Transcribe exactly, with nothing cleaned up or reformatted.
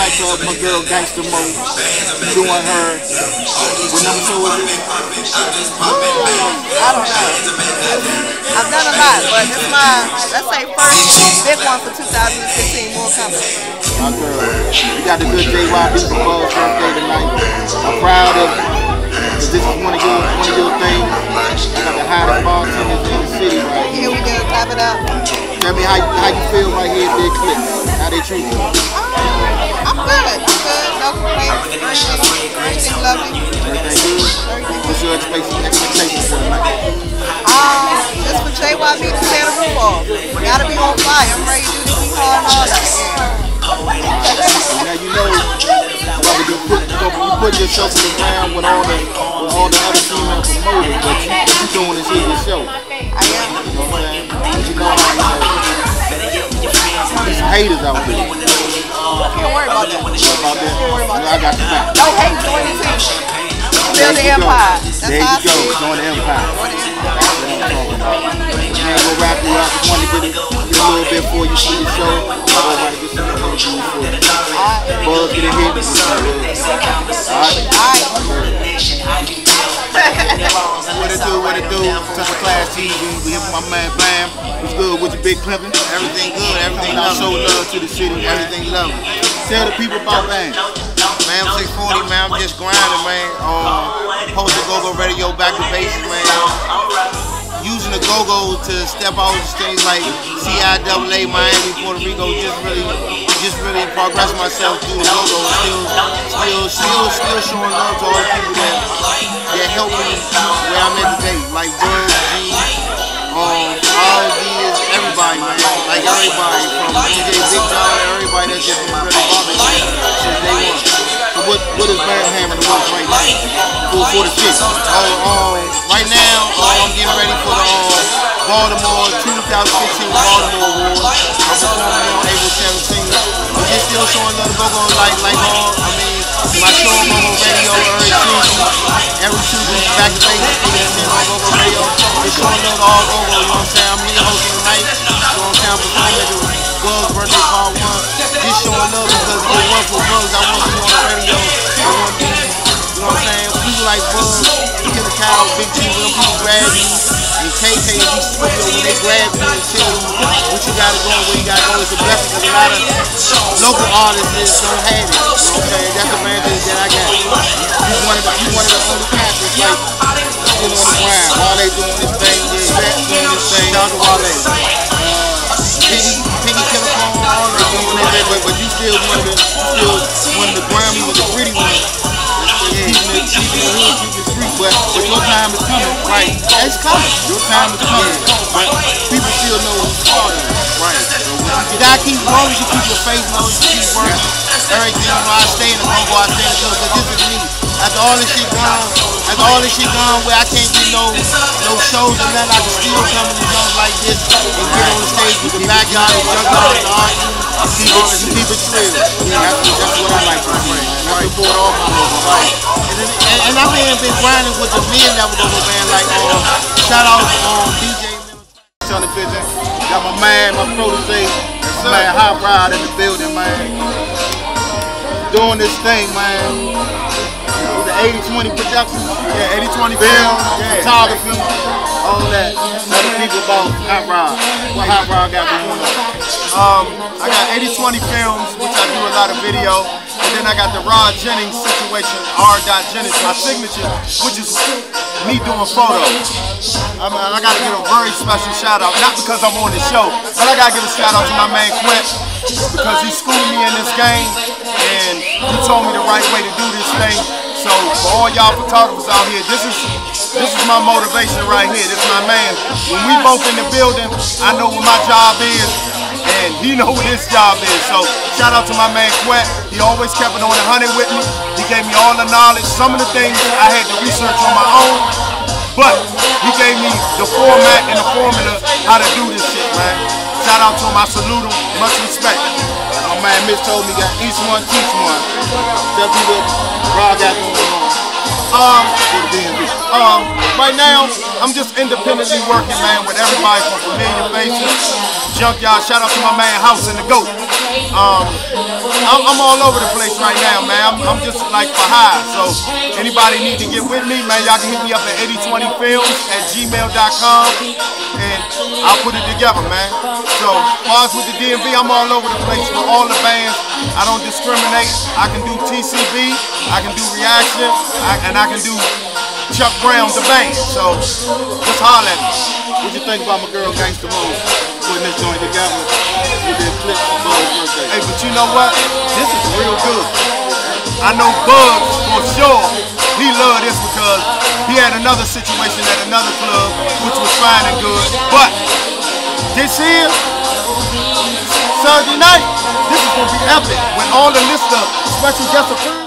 nightclub, my girl Gangsta Mo, doing her. What number show is it? I don't know. I've done a lot, but this is my, let's say, first big one for two thousand fifteen more coming. My girl, we got the good J Y B for Buzz birthday tonight. I'm proud of it. This is one of your, one of your things. I got the hottest bartenders in the city right here. Here we go, clap it up. Tell me how, how you feel right here at the Eclipse. How they treat you? I'm good. I'm good. No complaints. Everything lovely. Everything good? What's your expectations for tonight? Um, just for J Y B to tear the roof off. Gotta be on fire. I'm ready to do this hard and all that. Now you know, you put, you put yourself in the ground with all the, with all the other female promoters, but you, what you doing is here your show. I am. You know what I'm saying? You know how you know. There's some haters out there. Can't worry about that. What about that? Can't worry about you know, I got your back. No hate, join the team. Build the empire. That's there how you I go, join the empire. Join the empire. That's what I'm talking about. Man, go wrap you up. Just wanted to get, it, get a little bit before you see the show. I want to get some interviews for you. Buzz, get a hit. Alright? Alright. What it do, what it do? Central Class T V. We here for my man Bam. What's good with your big pimpin'? Everything good, everything lovely. Show love to the city. Everything lovely. Tell the people about Bam. Man, I'm six forty, man. I'm just grinding, man. Um, Post the Go-Go Radio, back to basics, man. Using the Go-Go to step out the stage like C I A A, Miami, Puerto Rico. Just really, just really progress myself through the Go-Go. Still, still, still, still showing love to all the people that that help me where I'm at today. Like Buzz, G, um, all of these, everybody, man. Like everybody from D J Big John, everybody that's just been really bothering me since day one. So what, what is Bam Hammond the most right now? For, for the shit. Oh, um, right now, uh, I'm getting ready for the uh, Baltimore two thousand sixteen Baltimore Awards. I'm performing on April seventeenth. But just still showing love to Go-Go like, like all. I mean, my show on Go-Go Radio every Tuesday. Every Tuesday, back to basics, eight to ten on Go-Go Radio. It's showing love to all Go-Go, you know what I'm saying? I'm here hosting tonight. You know what I'm saying? I'm performing at the Buzz birthday part one. Just showing love because if it wasn't for Buzz, I wouldn't be on the radio. I wouldn't be, you know what I'm saying? People like Buzz, Killer Cow, Big G, when them people grab me, and K K and D Studio, when they grab me and tell you what you gotta go and where you gotta go, it's a blessing because a lot of local artists don't have it. You know what I'm saying? That's the advantage that I got. You one of the, you one of the only cats that's like, still on the ground while they doing this thing, yeah, doing this thing. Shout out to Wale. Piggy, Piggy Killer Cow, all that doing that, but, but you still one of the, still one of the grimy with the pretty ones. Yeah, keeping it, keeping it hood, keeping it street, but, but your time is coming, right? It's coming. Your time is coming, but people still know who's part of it, right? You gotta keep, as long as you keep your face low, you keep working, everything, you know, I stay in the Congo, I stay in the Congo, because this is me. After all this shit gone, after all this shit gone, where I can't get no, no shows and that, I can still come in the zones like this and get on the stage with the backyard, the junkyard, the art, and keep it, and keep it real. Yeah, that's, that's what I like to do, man. I support all my local, right? And, and, and I've been, been grinding with the mid-level local band, like, um, shout out to um, D J Television. Got my man, my protege, my man Hot Rod in the building, man. Doing this thing, man. The eighty twenty production, yeah, eighty twenty film, yeah, photography, all that. Tell the people about Hot Rod. What Hot Rod got going on? Um, I got eighty twenty films, which I do a lot of video, and then I got the Rod Jennings situation, R. Jennings, my signature, which is me doing photos. I, mean, I gotta give a very special shout out, not because I'm on the show, but I gotta give a shout out to my man Quint, because he schooled me in this game, and he told me the right way to do this thing. So for all y'all photographers out here, this is this is my motivation right here. This is my man. When we both in the building, I know what my job is, and he know what his job is. So shout out to my man Quet. He always kept it on the hundred with me. He gave me all the knowledge. Some of the things I had to research on my own, but he gave me the format and the formula how to do this shit, man. Shout out to him. I salute him. Much respect. My man Mitch told me got each one, teach one. Tell people Rod got going on. Um, um, right now, I'm just independently working, man, with everybody from Familiar Faces, Junkyard. Shout out to my man House and the Goat. Um, I'm, I'm all over the place right now, man. I'm, I'm just like for high. So anybody need to get with me, man, y'all can hit me up at eighty twenty films at gmail dot com and I'll put it together, man. So as far as with the D M V, I'm all over the place with all the bands. I don't discriminate. I can do T C B, I can do Reaction, I, and I can do Chuck Brown, the band. So just holler at me. What you think about my girl Gangsta Mode putting this joint together with the Eclipse birthday? Hey, but you know what? This is real good. I know Bugs for sure. He loved this because he had another situation at another club which was fine and good. But this here, Saturday night, this is gonna be epic when all the list of special guest appearances.